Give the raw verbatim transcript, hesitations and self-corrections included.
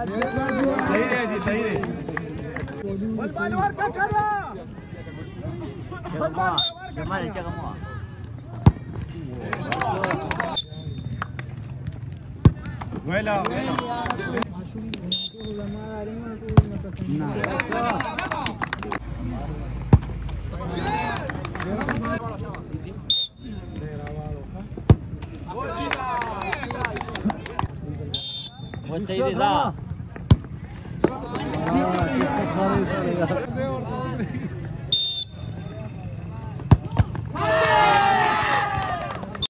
सही है जी, सही है। वेला वेला वो सही दे दा